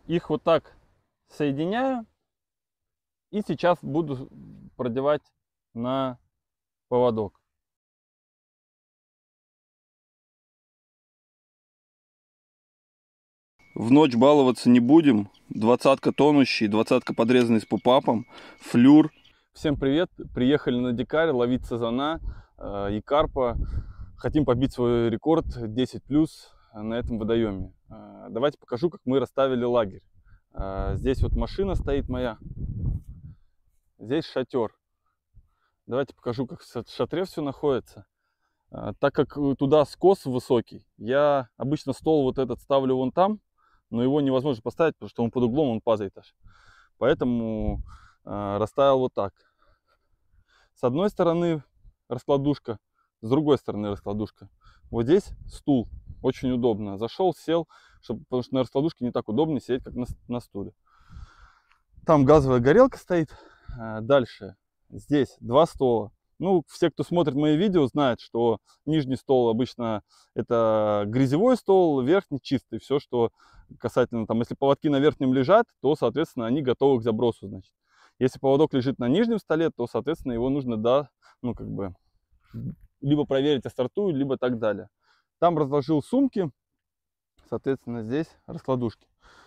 Их вот так соединяю. И сейчас буду продевать на поводок. В ночь баловаться не будем. 20-ка тонущий, 20-ка подрезанный с пупапом, флюр. Всем привет! Приехали на дикарь ловить сазана и карпа. Хотим побить свой рекорд 10+ на этом водоеме. Давайте покажу, как мы расставили лагерь. Здесь вот машина стоит моя. Здесь шатер. Давайте покажу, как в шатре все находится. Так как туда скос высокий, я обычно стол вот этот ставлю вон там, но его невозможно поставить, потому что он под углом, он падает аж. Поэтому расставил вот так. С одной стороны раскладушка, с другой стороны раскладушка. Вот здесь стул, очень удобно. Зашел, сел, потому что на раскладушке не так удобно сидеть, как на стуле. Там газовая горелка стоит. Дальше здесь два стола. Ну, все, кто смотрит мои видео, знают, что нижний стол обычно это грязевой стол, верхний чистый. Все, что касательно, там, если поводки на верхнем лежат, то, соответственно, они готовы к забросу, значит. Если поводок лежит на нижнем столе, то, соответственно, его нужно, да, ну, как бы, либо проверить остроtu, либо так далее. Там разложил сумки, соответственно, здесь раскладушки.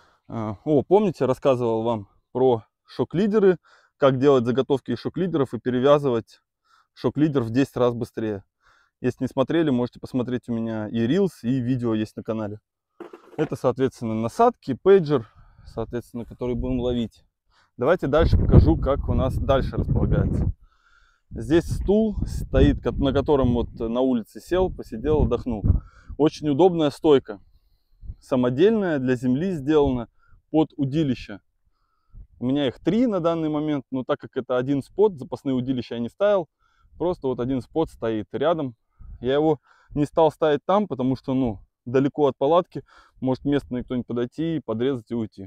Помните, рассказывал вам про шок-лидеры, как делать заготовки из шок-лидеров и перевязывать шок-лидер в 10 раз быстрее. Если не смотрели, можете посмотреть, у меня и Reels, и видео есть на канале. Это, соответственно, насадки, пейджер, соответственно, который будем ловить. Давайте дальше покажу, как у нас дальше располагается. Здесь стул стоит, на котором вот на улице сел, посидел, отдохнул. Очень удобная стойка. Самодельная, для земли сделана, под удилище. У меня их 3 на данный момент, но так как это один спот, запасные удилища я не ставил. Просто вот один спот стоит рядом. Я его не стал ставить там, потому что, ну, далеко от палатки. Может местный кто-нибудь подойти, подрезать и уйти.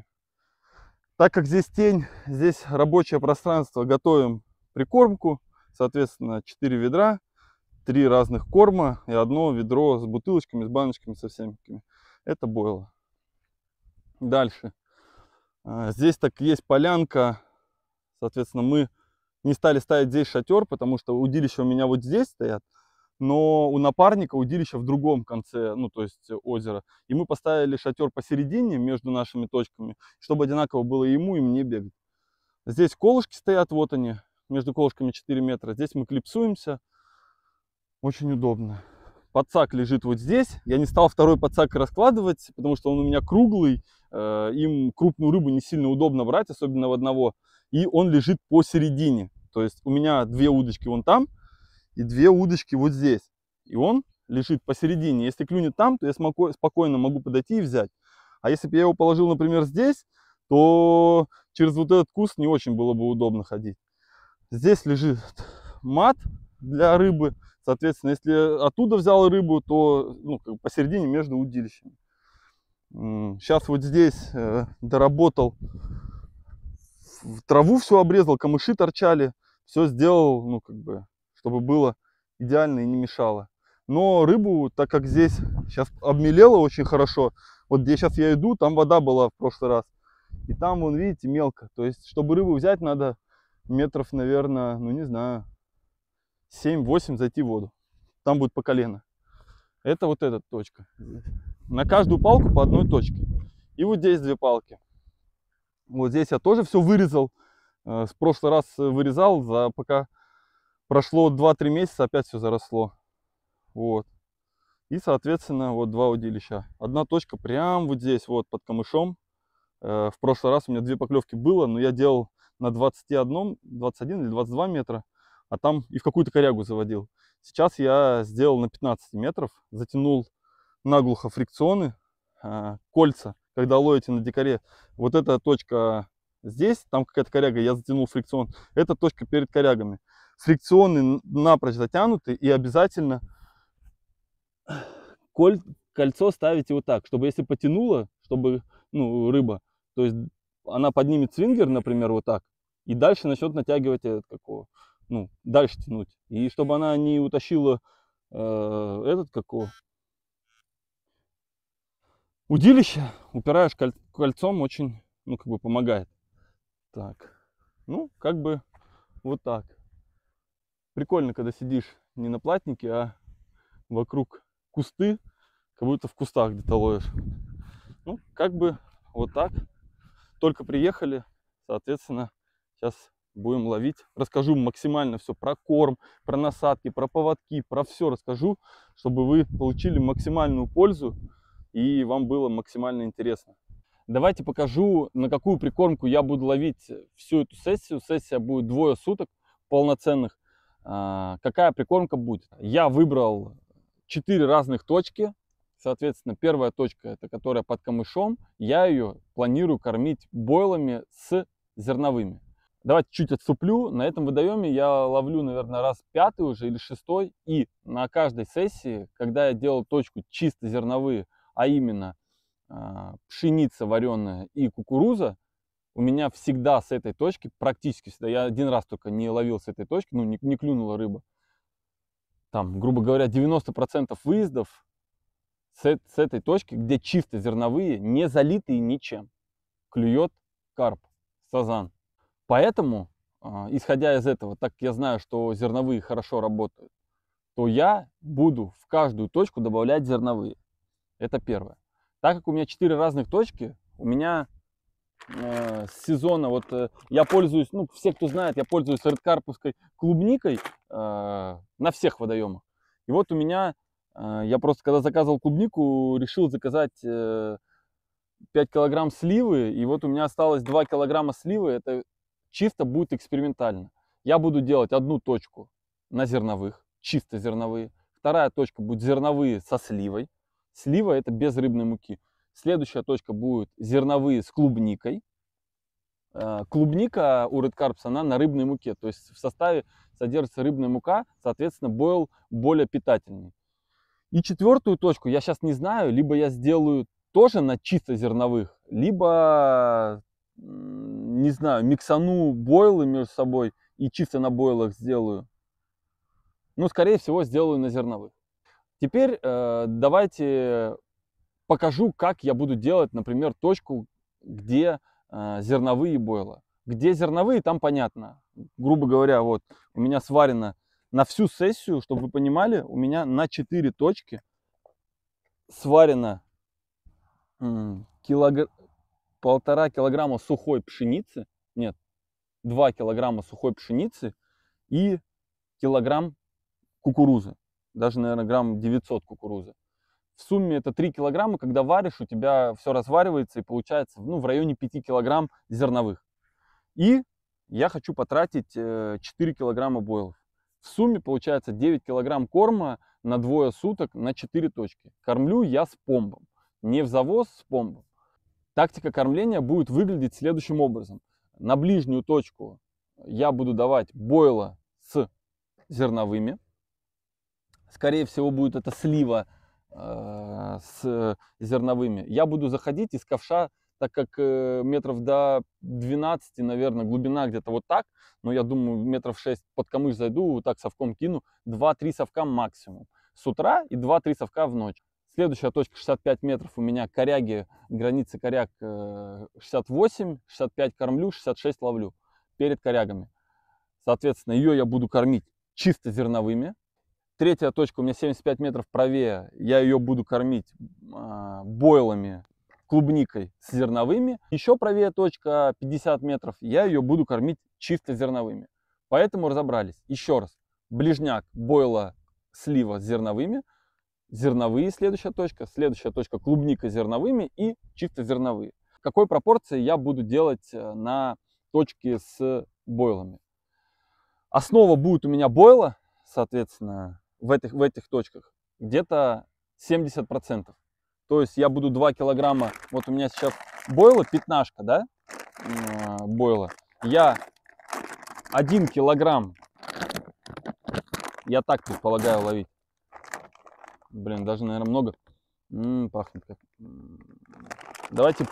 Так как здесь тень, здесь рабочее пространство, готовим прикормку. Соответственно, 4 ведра, 3 разных корма и одно ведро с бутылочками, с баночками, со всеми. Это бойло. Дальше. Здесь так есть полянка. Соответственно, мы не стали ставить здесь шатер, потому что удилища у меня вот здесь стоят. Но у напарника удилища в другом конце, ну, то есть озера. И мы поставили шатер посередине между нашими точками, чтобы одинаково было и ему, и мне бегать. Здесь колышки стоят, вот они, между колышками 4 метра. Здесь мы клипсуемся. Очень удобно. Подсак лежит вот здесь. Я не стал второй подсак раскладывать, потому что он у меня круглый. Им крупную рыбу не сильно удобно брать, особенно в одного. И он лежит посередине. То есть у меня 2 удочки вон там и 2 удочки вот здесь. И он лежит посередине. Если клюнет там, то я спокойно могу подойти и взять. А если бы я его положил, например, здесь, то через вот этот куст не очень было бы удобно ходить. Здесь лежит мат для рыбы. Соответственно, если оттуда взял рыбу, то, ну, как бы посередине между удилищами. Сейчас вот здесь доработал, в траву все обрезал, камыши торчали, все сделал, ну, как бы, чтобы было идеально и не мешало. Но рыбу, так как здесь сейчас обмелело очень хорошо, вот где сейчас я иду, там вода была в прошлый раз, и там, вон, видите, мелко. То есть, чтобы рыбу взять, надо метров, наверное, ну, не знаю, 7-8 зайти в воду. Там будет по колено. Это вот эта точка. На каждую палку по одной точке. И вот здесь 2 палки. Вот здесь я тоже все вырезал. В прошлый раз вырезал, пока прошло 2-3 месяца, опять все заросло. Вот. И, соответственно, вот 2 удилища. Одна точка прям вот здесь, вот под камышом. В прошлый раз у меня 2 поклевки было, но я делал на 21 или 22 метра, а там и в какую-то корягу заводил. Сейчас я сделал на 15 метров, затянул наглухо фрикционы, кольца. Когда ловите на дикаре, вот эта точка здесь, там какая-то коряга, я затянул фрикцион. Это точка перед корягами. Фрикционы напрочь затянуты, и обязательно кольцо ставите вот так, чтобы если потянуло, чтобы, ну, рыба, то есть она поднимет свингер, например, вот так, и дальше начнет натягивать этот, ну, дальше тянуть. И чтобы она не утащила удилище, упираешь кольцом очень ну, как бы помогает. Так, ну, как бы вот так. Прикольно, когда сидишь не на платнике, а вокруг кусты, как будто в кустах где-то ловишь. Ну, как бы вот так. Только приехали, соответственно, сейчас будем ловить. Расскажу максимально все про корм, про насадки, про поводки, про все расскажу, чтобы вы получили максимальную пользу и вам было максимально интересно. Давайте покажу, на какую прикормку я буду ловить всю эту сессию. Сессия будет 2 суток полноценных. Какая прикормка будет? Я выбрал 4 разных точки. Соответственно, первая точка, это которая под камышом, я ее планирую кормить бойлами с зерновыми. Давайте чуть отступлю. На этом водоеме я ловлю, наверное, раз 5-й уже или 6-й. И на каждой сессии, когда я делал точку чисто зерновые, а именно пшеница вареная и кукуруза, у меня всегда с этой точки, практически всегда, я один раз только не ловил с этой точки, ну не клюнула рыба. Там, грубо говоря, 90% выездов с этой точки, где чисто зерновые, не залитые ничем, клюет карп, сазан. Поэтому, исходя из этого, так как я знаю, что зерновые хорошо работают, то я буду в каждую точку добавлять зерновые. Это первое. Так как у меня 4 разных точки, у меня с сезона, вот я пользуюсь, ну, все, кто знает, я пользуюсь редкарповской клубникой на всех водоемах. И вот у меня, я просто когда заказывал клубнику, решил заказать 5 килограмм сливы, и вот у меня осталось 2 килограмма сливы, это чисто будет экспериментально. Я буду делать одну точку на зерновых, чисто зерновые. Вторая точка будет зерновые со сливой. Слива это без рыбной муки. Следующая точка будет зерновые с клубникой. Клубника у Red Carps, она на рыбной муке. То есть в составе содержится рыбная мука, соответственно, бойл более питательный. И четвертую точку я сейчас не знаю, либо я сделаю тоже на чисто зерновых, либо, не знаю, миксану бойлы между собой и чисто на бойлах сделаю. Ну, скорее всего, сделаю на зерновых. Теперь давайте покажу, как я буду делать, например, точку, где зерновые бойла. Где зерновые, там понятно. Грубо говоря, вот у меня сварено на всю сессию, чтобы вы понимали, у меня на 4 точки сварено 1,5 килограмма сухой пшеницы, нет, 2 килограмма сухой пшеницы и килограмм кукурузы. Даже, наверное, грамм 900 кукурузы. В сумме это 3 килограмма, когда варишь, у тебя все разваривается и получается, ну, в районе 5 килограмм зерновых. И я хочу потратить 4 килограмма бойлов. В сумме получается 9 килограмм корма на 2 суток на 4 точки. Кормлю я с помбом. Не в завоз, с помбом. Тактика кормления будет выглядеть следующим образом. На ближнюю точку я буду давать бойла с зерновыми. Скорее всего, будет это слива с зерновыми. Я буду заходить из ковша, так как метров до 12, наверное, глубина где-то вот так. Но я думаю, метров 6 под камыш зайду, вот так совком кину. 2-3 совка максимум с утра и 2-3 совка в ночь. Следующая точка 65 метров у меня коряги, границы коряг 68, 65 кормлю, 66 ловлю перед корягами. Соответственно, ее я буду кормить чисто зерновыми. Третья точка у меня 75 метров правее, я ее буду кормить бойлами, клубникой с зерновыми. Еще правее точка 50 метров, я ее буду кормить чисто зерновыми. Поэтому разобрались. Еще раз, ближняк, бойла, слива с зерновыми. Зерновые следующая точка клубника зерновыми и чисто зерновые. В какой пропорции я буду делать на точке с бойлами? Основа будет у меня бойла, соответственно, в этих точках где-то 70%. То есть я буду 2 килограмма, вот у меня сейчас бойла, пятнашка, да, бойла. Я 1 килограмм, я так предполагаю ловить. Блин, даже, наверное, много. Пахнет как. Давайте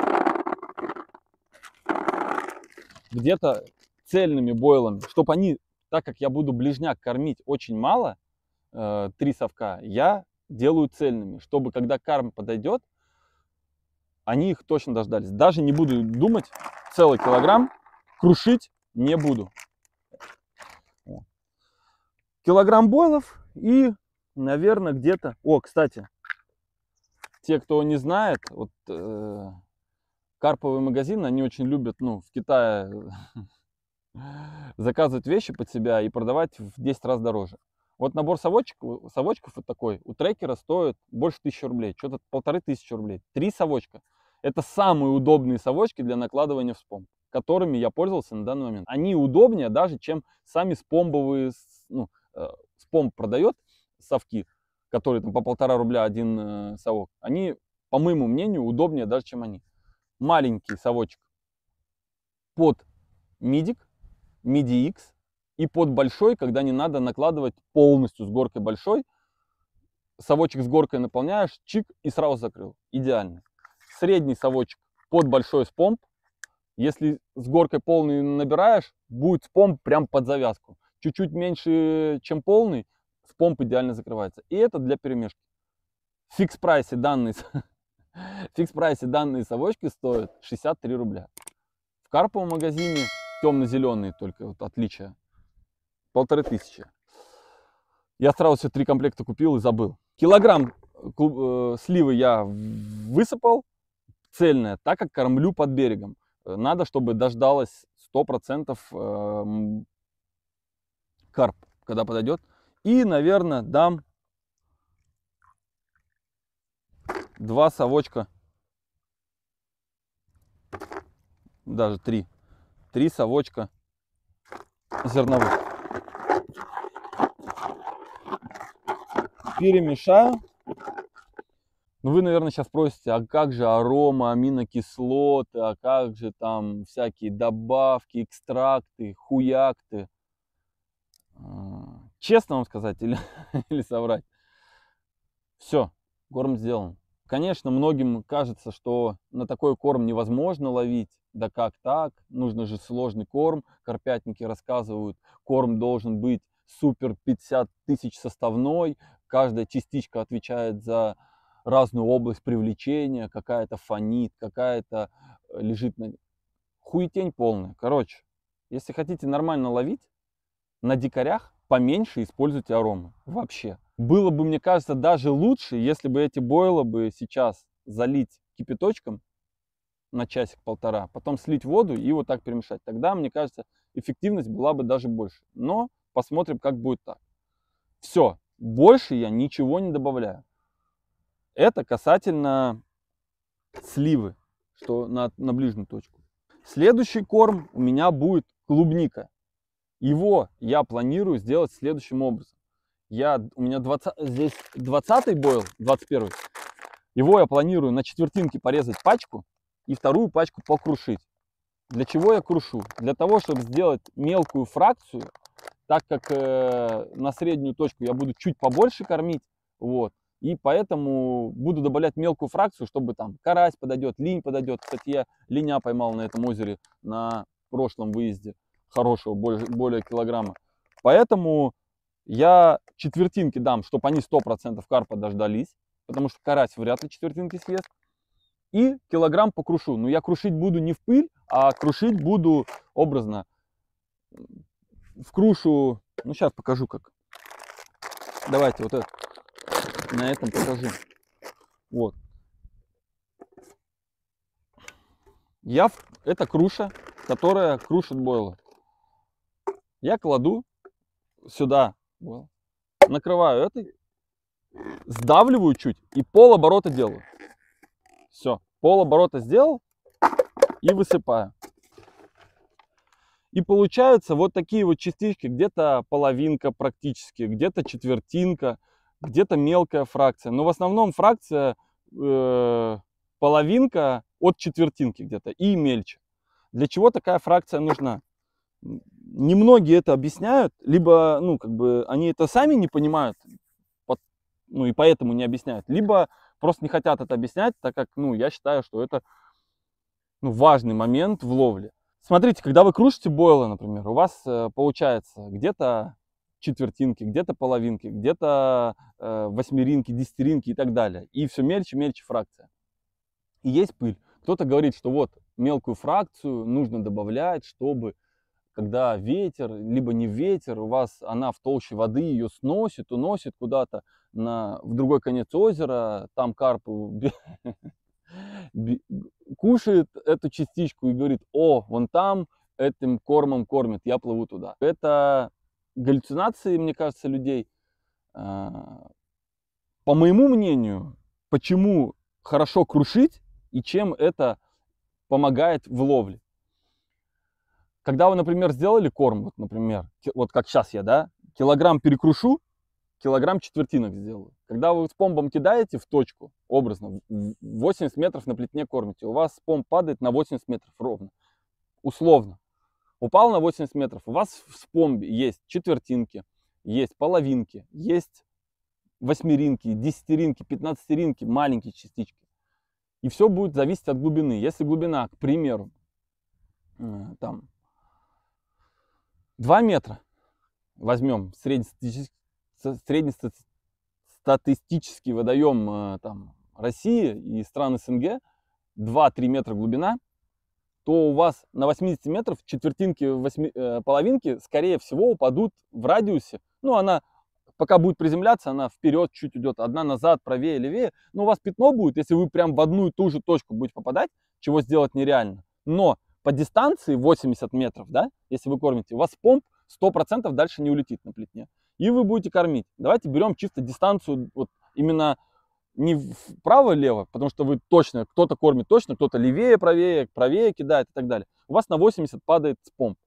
где-то цельными бойлами, чтобы они, так как я буду ближняк кормить очень мало, 3 совка, я делаю цельными, чтобы когда карп подойдет, они их точно дождались. Даже не буду думать, целый килограмм крушить не буду. Килограмм бойлов и, наверное, где-то... О, кстати, те, кто не знает, вот карповый магазин, они очень любят, ну, в Китае заказывать вещи под себя и продавать в 10 раз дороже. Вот набор совочков вот такой у трекера стоит больше 1000 рублей, что-то 1500 рублей. 3 совочка. Это самые удобные совочки для накладывания в спомб, которыми я пользовался на данный момент. Они удобнее даже, чем сами спомбовые, ну, спомб продает совки, которые там по 1,5 рубля один совок. Они, по моему мнению, удобнее даже, чем они. Маленький совочек под мидик, MIDI X, и под большой, когда не надо накладывать полностью с горкой большой. Совочек с горкой наполняешь, чик, и сразу закрыл. Идеально. Средний совочек под большой спомб. Если с горкой полный набираешь, будет спомб прям под завязку. Чуть-чуть меньше, чем полный, спомб идеально закрывается. И это для перемешки. В фикс-прайсе данные совочки стоят 63 рубля. В карповом магазине темно-зеленые только, вот отличие. 1500. Я сразу все 3 комплекта купил и забыл. Килограмм сливы я высыпал цельная, так как кормлю под берегом. Надо, чтобы дождалось 100% карп, когда подойдет. И, наверное, дам 2 совочка, даже 3 совочка зерновых. Перемешаю. Ну, вы, наверное, сейчас спросите, а как же арома, аминокислоты, а как же там всякие добавки, экстракты, хуякты? Честно вам сказать или, или соврать? Все, корм сделан. Конечно, многим кажется, что на такой корм невозможно ловить. Да как так? Нужно же сложный корм. Карпятники рассказывают, корм должен быть супер 50 тысяч составной. Каждая частичка отвечает за разную область привлечения. Какая-то фонит, какая-то лежит на... Хуетень полная. Короче, если хотите нормально ловить, на дикарях поменьше используйте аромы. Вообще. Было бы, мне кажется, даже лучше, если бы эти бойла бы сейчас залить кипяточком на часик-полтора, потом слить воду и вот так перемешать. Тогда, мне кажется, эффективность была бы даже больше. Но посмотрим, как будет так. Все, больше я ничего не добавляю. Это касательно сливы, что на ближнюю точку. Следующий корм у меня будет клубника. Его я планирую сделать следующим образом. У меня здесь 20-й бойл, 21-й. Его я планирую на четвертинки порезать пачку и вторую пачку покрушить. Для чего я крушу? Для того, чтобы сделать мелкую фракцию, так как на среднюю точку я буду чуть побольше кормить. Вот. И поэтому буду добавлять мелкую фракцию, чтобы там карась подойдет, линь подойдет. Кстати, я линя поймал на этом озере на прошлом выезде. Хорошего, более килограмма. Поэтому я четвертинки дам, чтобы они 100% карпа дождались. Потому что карась вряд ли четвертинки съест. И килограмм покрушу. Но я крушить буду не в пыль, а крушить буду образно. Вкрушу, ну сейчас покажу как. Давайте вот это, на этом покажу. Вот. Это круша, которая крушит бойлы. Я кладу сюда, накрываю этой, сдавливаю чуть и полоборота делаю. Все, полоборота сделал и высыпаю. И получаются вот такие вот частички, где-то половинка практически, где-то четвертинка, где-то мелкая фракция. Но в основном фракция половинка от четвертинки где-то и мельче. Для чего такая фракция нужна? Немногие это объясняют, либо, ну, как бы, они это сами не понимают, ну, и поэтому не объясняют, либо просто не хотят это объяснять, так как, ну, я считаю, что это, ну, важный момент в ловле. Смотрите, когда вы крушите бойлы, например, у вас получается где-то четвертинки, где-то половинки, где-то восьмеринки, десятеринки и так далее. И все мельче, мельче фракция. и есть пыль. Кто-то говорит, что вот мелкую фракцию нужно добавлять, чтобы когда ветер, либо не ветер, у вас она в толще воды, ее сносит, уносит куда-то в другой конец озера, там карп кушает эту частичку и говорит: о, вон там этим кормом кормят, я плыву туда. Это галлюцинации, мне кажется, людей. По моему мнению, почему хорошо крушить и чем это помогает в ловле. Когда вы, например, сделали корм, вот, например, вот как сейчас я, да, килограмм перекрушу, килограмм четвертинок сделаю. Когда вы с помбом кидаете в точку, образно, 80 метров на плетне кормите, у вас помб падает на 80 метров ровно, условно. Упал на 80 метров, у вас в спомбе есть четвертинки, есть половинки, есть восьмеринки, десятеринки, пятнадцатеринки, маленькие частички. И все будет зависеть от глубины. Если глубина, к примеру, там 2 метра, возьмем среднестатистический водоем там, России и стран СНГ, 2-3 метра глубина, то у вас на 80 метров четвертинки, половинки, скорее всего, упадут в радиусе. Ну, она пока будет приземляться, она вперед чуть идет, одна назад, правее, левее. Но у вас пятно будет, если вы прям в одну и ту же точку будете попадать, чего сделать нереально. Но по дистанции 80 метров, да, если вы кормите, у вас помп 100% дальше не улетит на плетне. И вы будете кормить. Давайте берем чисто дистанцию, вот именно не вправо-лево, потому что вы точно, кто-то кормит точно, кто-то левее, правее кидает и так далее. У вас на 80 падает с помп.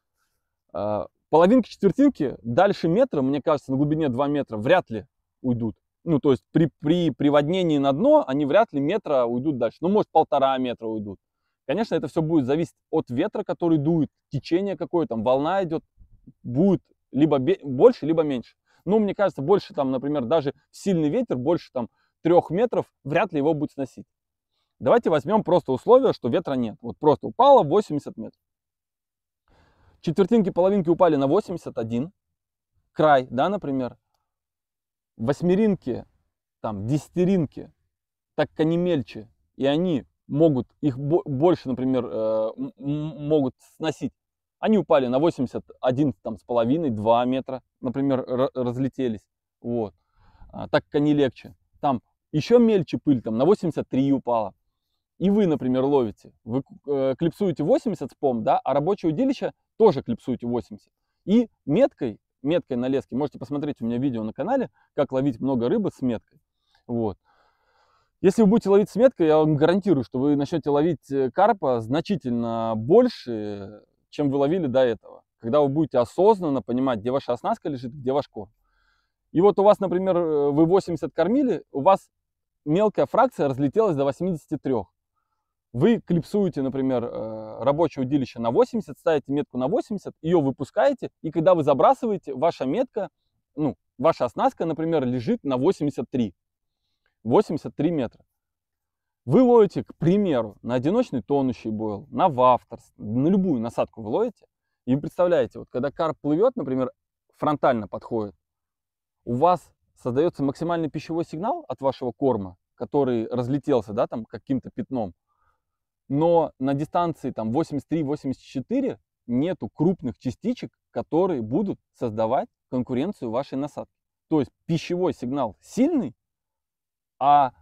Половинки, четвертинки дальше метра, мне кажется, на глубине 2 метра вряд ли уйдут. Ну, то есть при приводнении на дно они вряд ли метра уйдут дальше. Ну, может, 1,5 метра уйдут. Конечно, это все будет зависеть от ветра, который дует, течение какое, там волна идет, будет либо больше, либо меньше. Ну, мне кажется, больше там, например, даже сильный ветер, больше там 3 метров, вряд ли его будет сносить. Давайте возьмем просто условие, что ветра нет. Вот просто упало 80 метров. Четвертинки, половинки упали на 81. Край, да, например. Восьмеринки, там, десятеринки, так как они мельче, и они могут, их больше, например, могут сносить. Они упали на 81 там, с половиной, 2 метра, например, разлетелись. Вот. Так как они легче. Там еще мельче пыль, там на 83 упала. И вы, например, ловите. Вы клипсуете 80 с помп, да, а рабочее удилище тоже клипсуете 80. И меткой на леске, можете посмотреть у меня видео на канале, как ловить много рыбы с меткой. Вот. Если вы будете ловить с меткой, я вам гарантирую, что вы начнете ловить карпа значительно больше, чем вы ловили до этого. Когда вы будете осознанно понимать, где ваша оснастка лежит, где ваш корм. И вот у вас, например, вы 80 кормили, у вас мелкая фракция разлетелась до 83. Вы клипсуете, например, рабочее удилище на 80, ставите метку на 80, ее выпускаете, и когда вы забрасываете, ваша метка, ну, ваша оснастка, например, лежит на 83. 83 метра. Вы ловите, к примеру, на одиночный тонущий бойл, на вафтерс, на любую насадку вы ловите, и вы представляете, вот когда карп плывет, например, фронтально подходит, у вас создается максимальный пищевой сигнал от вашего корма, который разлетелся, да, там каким-то пятном, но на дистанции там 83-84 нету крупных частичек, которые будут создавать конкуренцию вашей насадки. То есть пищевой сигнал сильный, а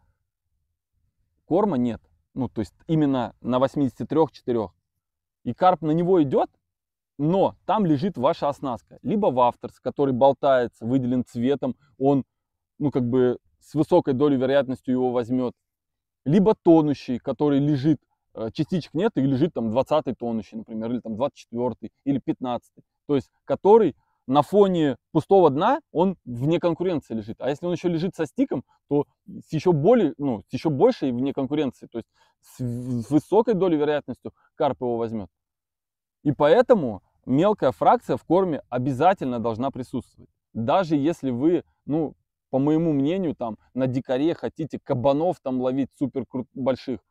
корма нет. Ну, то есть именно на 83-4. И карп на него идет, но там лежит ваша оснастка. Либо вафтерс, который болтается, выделен цветом, он, ну, как бы с высокой долей вероятностью его возьмет. Либо тонущий, который лежит, частичек нет, и лежит там 20-й тонущий, например, или там 24-й, или 15-й. То есть, который на фоне пустого дна, он вне конкуренции лежит. А если он еще лежит со стиком, то с еще большей вне конкуренции, то есть с высокой долей вероятностью карп его возьмет. И поэтому мелкая фракция в корме обязательно должна присутствовать. Даже если вы, ну, по моему мнению, там на дикаре хотите кабанов там ловить супер больших,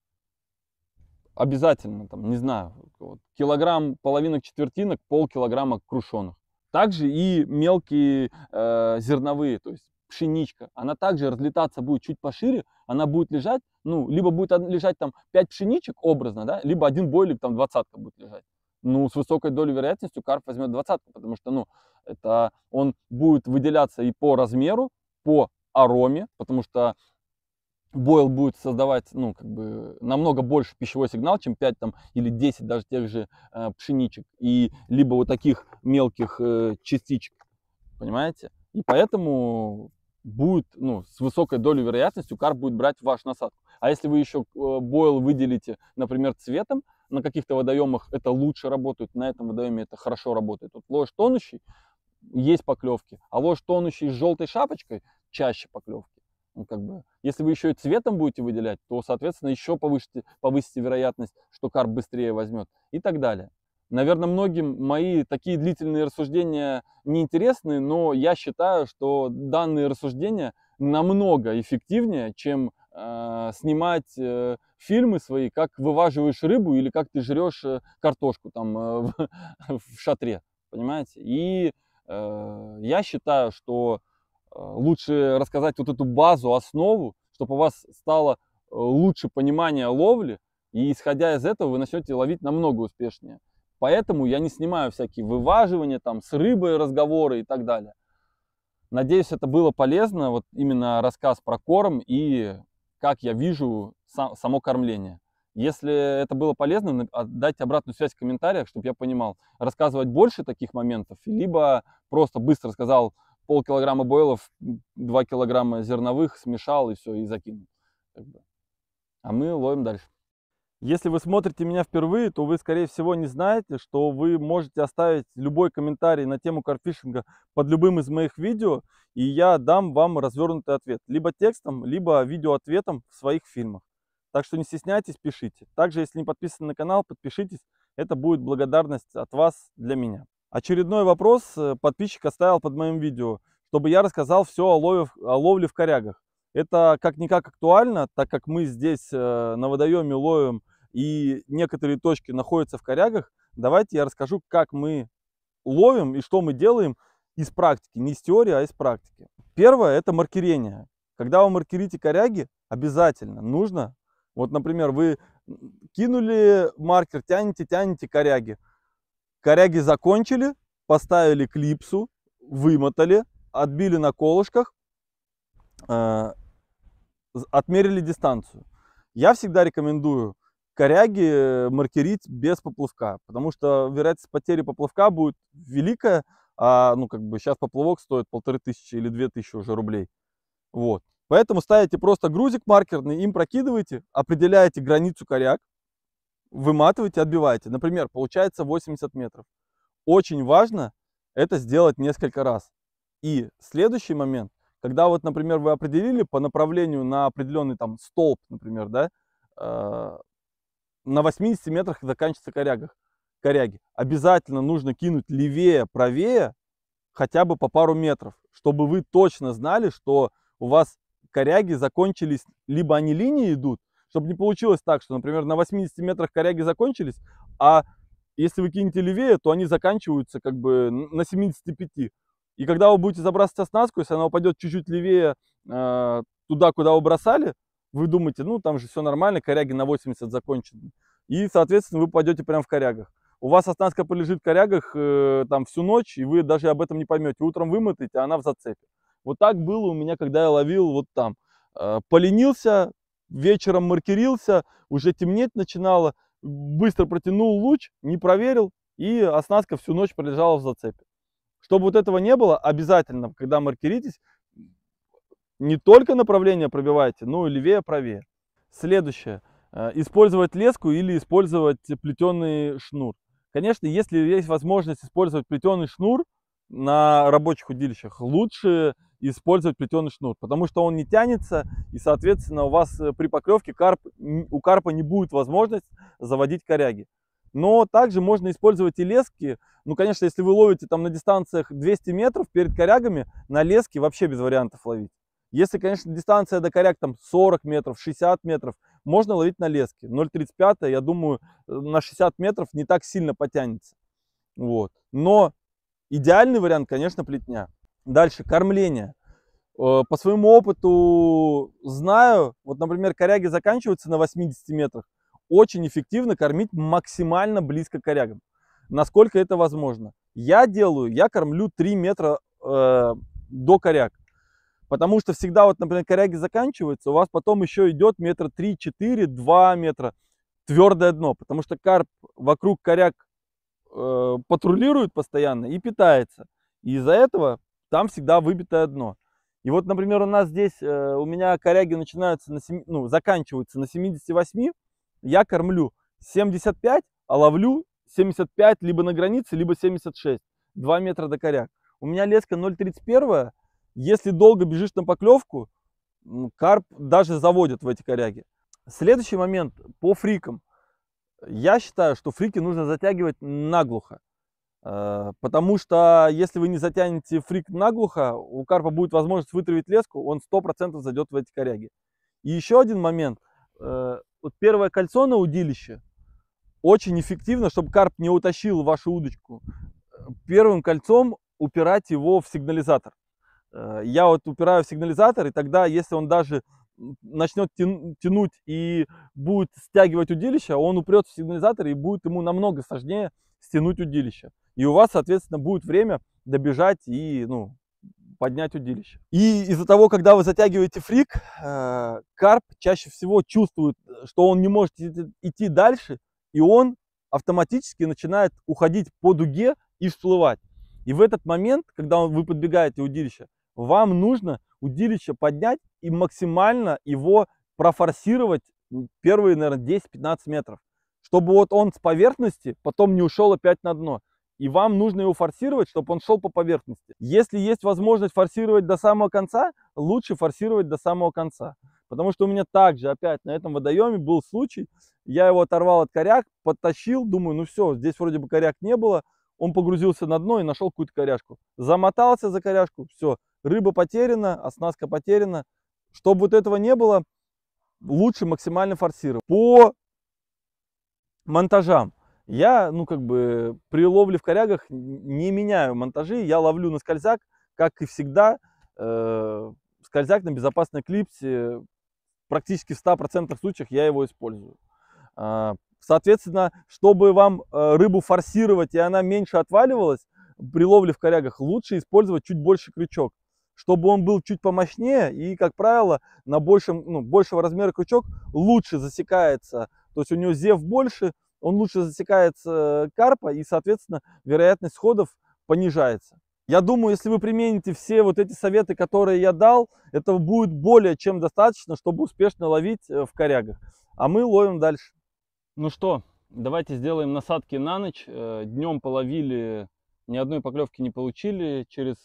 обязательно, там, не знаю, вот, килограмм половинок четвертинок, полкилограмма крушеных. Также и мелкие зерновые, то есть пшеничка, она также разлетаться будет чуть пошире, она будет лежать, ну, либо будет лежать там 5 пшеничек образно, да, либо один бойлик, там 20-ка будет лежать. Ну, с высокой долей вероятностью карп возьмет 20-ку, потому что, ну, это он будет выделяться и по размеру, по ароме, потому что бойл будет создавать, ну, как бы, намного больше пищевой сигнал, чем 5 там, или 10 даже тех же пшеничек, и либо вот таких мелких частичек, понимаете? И поэтому будет, ну, с высокой долей вероятностью карп будет брать вашу насадку. А если вы еще бойл выделите, например, цветом, на каких-то водоемах это лучше работает, на этом водоеме это хорошо работает. Вот ложь тонущий, есть поклевки, а ложь тонущий с желтой шапочкой чаще поклевки. Ну, как бы, если вы еще и цветом будете выделять, то, соответственно, еще повысите вероятность, что карп быстрее возьмет и так далее. Наверное, многим мои такие длительные рассуждения неинтересны, но я считаю, что данные рассуждения намного эффективнее, чем снимать фильмы свои, как вываживаешь рыбу или как ты жрешь картошку там в шатре, понимаете? И я считаю, что лучше рассказать вот эту базу, основу, чтобы у вас стало лучше понимание ловли, и исходя из этого вы начнете ловить намного успешнее. Поэтому я не снимаю всякие вываживания, там, с рыбой разговоры и так далее. Надеюсь, это было полезно, вот именно рассказ про корм и как я вижу само кормление. Если это было полезно, дайте обратную связь в комментариях, чтобы я понимал, рассказывать больше таких моментов, либо просто быстро сказал полкилограмма бойлов, 2 килограмма зерновых, смешал и все, и закинул. А мы ловим дальше. Если вы смотрите меня впервые, то вы, скорее всего, не знаете, что вы можете оставить любой комментарий на тему карпфишинга под любым из моих видео, и я дам вам развернутый ответ. Либо текстом, либо видеоответом в своих фильмах. Так что не стесняйтесь, пишите. Также, если не подписаны на канал, подпишитесь. Это будет благодарность от вас для меня. Очередной вопрос подписчик оставил под моим видео, чтобы я рассказал все о ловле в корягах. Это как-никак актуально, так как мы здесь на водоеме ловим, и некоторые точки находятся в корягах. Давайте я расскажу, как мы ловим и что мы делаем из практики. Не из теории, а из практики. Первое – это маркерение. Когда вы маркерите коряги, обязательно нужно, вот, например, вы кинули маркер, тянете коряги. Коряги закончили, поставили клипсу, вымотали, отбили на колышках, отмерили дистанцию. Я всегда рекомендую коряги маркерить без поплавка, потому что вероятность потери поплавка будет великая, а ну как бы сейчас поплавок стоит 1500 или 2000 уже рублей. Вот. Поэтому ставите просто грузик маркерный, им прокидываете, определяете границу коряг, выматываете, отбиваете. Например, получается 80 метров. Очень важно это сделать несколько раз. И следующий момент, когда вот, например, вы определили по направлению на определенный там столб, например, да, на 80 метрах заканчивается коряги. Обязательно нужно кинуть левее, правее, хотя бы по пару метров, чтобы вы точно знали, что у вас коряги закончились, либо они линии идут, чтобы не получилось так, что, например, на 80 метрах коряги закончились, а если вы кинете левее, то они заканчиваются как бы на 75. И когда вы будете забрасывать оснастку, если она упадет чуть-чуть левее туда, куда вы бросали, вы думаете, ну там же все нормально, коряги на 80 закончены. И, соответственно, вы пойдете прямо в корягах. У вас оснастка полежит в корягах там всю ночь, и вы даже об этом не поймете. Утром вымотаете, а она в зацепе. Вот так было у меня, когда я ловил вот там. Поленился, вечером маркерился, уже темнеть начинало, быстро протянул луч, не проверил, и оснастка всю ночь пролежала в зацепе. Чтобы вот этого не было, обязательно, когда маркеритесь, не только направление пробивайте, но и левее, правее. Следующее. Использовать леску или использовать плетеный шнур. Конечно, если есть возможность использовать плетеный шнур на рабочих удилищах, лучше использовать плетеный шнур, потому что он не тянется, и, соответственно, у вас при поклевке у карпа не будет возможности заводить коряги. Но также можно использовать и лески. Ну, конечно, если вы ловите там на дистанциях 200 метров перед корягами, на леске вообще без вариантов ловить. Если, конечно, дистанция до коряг там 40 метров, 60 метров, можно ловить на леске. 0,35, я думаю, на 60 метров не так сильно потянется. Вот. Но идеальный вариант, конечно, плетня. Дальше, кормление. По своему опыту знаю, вот, например, коряги заканчиваются на 80 метрах. Очень эффективно кормить максимально близко к корягам, насколько это возможно. Я кормлю 3 метра до коряг. Потому что всегда, вот, например, коряги заканчиваются, у вас потом еще идет метра 3-4, 2 метра твердое дно. Потому что карп вокруг коряг патрулирует постоянно и питается. И из-за этого там всегда выбитое дно. И вот, например, у нас здесь, у меня коряги начинаются заканчиваются на 78, я кормлю 75, а ловлю 75 либо на границе, либо 76, 2 метра до коряг. У меня леска 0,31, если долго бежишь на поклевку, карп даже заводит в эти коряги. Следующий момент по фрикам. Я считаю, что фрики нужно затягивать наглухо. Потому что если вы не затянете фрик наглухо, у карпа будет возможность вытравить леску, он 100% зайдет в эти коряги. И еще один момент. Вот первое кольцо на удилище очень эффективно, чтобы карп не утащил вашу удочку. Первым кольцом упирать его в сигнализатор. Я вот упираю в сигнализатор, и тогда, если он даже начнет тянуть и будет стягивать удилище, он упрется в сигнализатор, и будет ему намного сложнее стянуть удилище. И у вас, соответственно, будет время добежать и поднять удилище. И из-за того, когда вы затягиваете фрик, карп чаще всего чувствует, что он не может идти дальше, и он автоматически начинает уходить по дуге и всплывать. И в этот момент, когда вы подбегаете удилище, вам нужно удилище поднять и максимально его профорсировать первые, наверное, 10-15 метров, чтобы вот он с поверхности потом не ушел опять на дно. И вам нужно его форсировать, чтобы он шел по поверхности. Если есть возможность форсировать до самого конца, лучше форсировать до самого конца. Потому что у меня также опять на этом водоеме был случай, я его оторвал от коряг, подтащил, думаю, ну все, здесь вроде бы коряг не было. Он погрузился на дно и нашел какую-то коряжку. Замотался за коряжку, все, рыба потеряна, оснастка потеряна. Чтобы вот этого не было, лучше максимально форсировать. По монтажам. Я, при ловле в корягах не меняю монтажи, я ловлю на скользяк, как и всегда, скользяк на безопасной клипсе, практически в 100% случаях я его использую. Соответственно, чтобы вам рыбу форсировать и она меньше отваливалась, при ловле в корягах лучше использовать чуть больше крючок, чтобы он был чуть помощнее и, как правило, на большего размера крючок лучше засекается, то есть у него зев больше, он лучше засекается карпа и, соответственно, вероятность сходов понижается. Я думаю, если вы примените все вот эти советы, которые я дал, этого будет более чем достаточно, чтобы успешно ловить в корягах. А мы ловим дальше. Ну что, давайте сделаем насадки на ночь. Днем половили, ни одной поклевки не получили. Через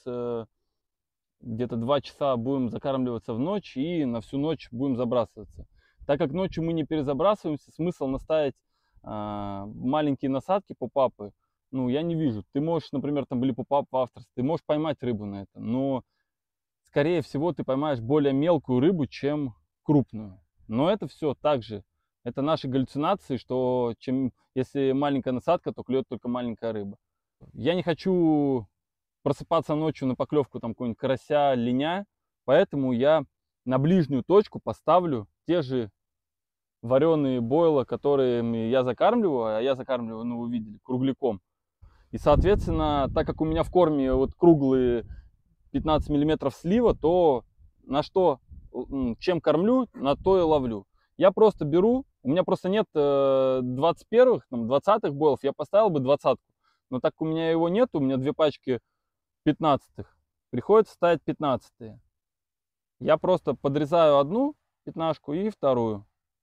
где-то 2 часа будем закармливаться в ночь и на всю ночь будем забрасываться. Так как ночью мы не перезабрасываемся, смысл наставить маленькие насадки попапы, я не вижу. Ты можешь, например, там были попап в авторстве, ты можешь поймать рыбу на это, но скорее всего ты поймаешь более мелкую рыбу, чем крупную. Но это все также, это наши галлюцинации, что если маленькая насадка, то клюет только маленькая рыба. Я не хочу просыпаться ночью на поклевку там какого-нибудь карася, линя, поэтому я на ближнюю точку поставлю те же вареные бойла, которыми я закармливаю, а я закармливаю, вы видели, кругляком. И, соответственно, так как у меня в корме вот круглые 15 миллиметров слива, то чем кормлю, на то и ловлю. Я просто беру, у меня просто нет 21-х, 20-х бойлов, я поставил бы 20-ку. Но так как у меня его нет, у меня 2 пачки 15-х, приходится ставить 15-е. Я просто подрезаю одну 15-ку и вторую.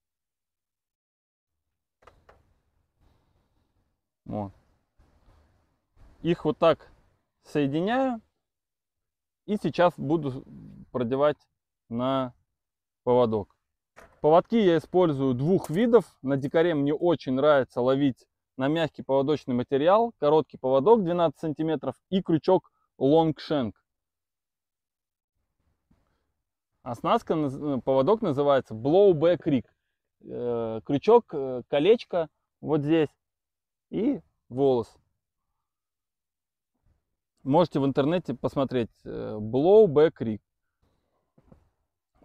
Вот. Их вот так соединяю и сейчас буду продевать на поводок. Поводки я использую 2 видов. На дикаре мне очень нравится ловить на мягкий поводочный материал, короткий поводок 12 сантиметров и крючок Longshank. Оснастка, поводок называется Blowback Rig. Крючок, колечко вот здесь и волос. Можете в интернете посмотреть Blowback Rig.